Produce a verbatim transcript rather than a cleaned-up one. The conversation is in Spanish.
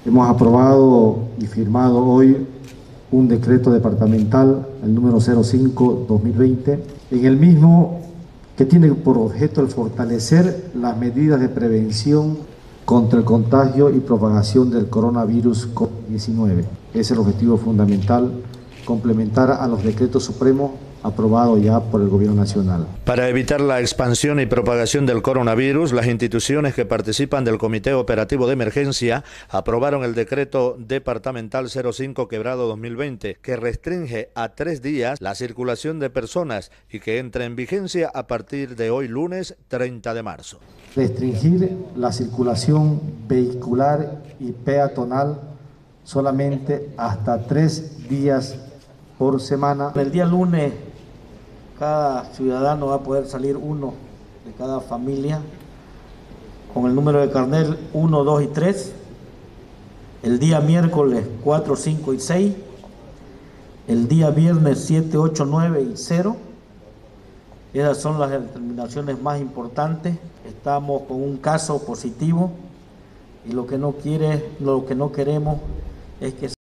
Hemos aprobado y firmado hoy un decreto departamental, el número cero cinco barra dos mil veinte, en el mismo que tiene por objeto el fortalecer las medidas de prevención contra el contagio y propagación del coronavirus COVID diecinueve. Es el objetivo fundamental, complementar a los decretos supremos aprobado ya por el Gobierno Nacional. Para evitar la expansión y propagación del coronavirus, las instituciones que participan del Comité Operativo de Emergencia aprobaron el decreto departamental cero cinco quebrado dos mil veinte, que restringe a tres días la circulación de personas y que entra en vigencia a partir de hoy lunes treinta de marzo. Restringir la circulación vehicular y peatonal solamente hasta tres días por semana. El día lunes cada ciudadano va a poder salir uno de cada familia con el número de carnet uno, dos y tres. El día miércoles cuatro, cinco y seis. El día viernes siete, ocho, nueve y cero. Esas son las determinaciones más importantes. Estamos con un caso positivo y lo que no quiere, lo que no queremos es que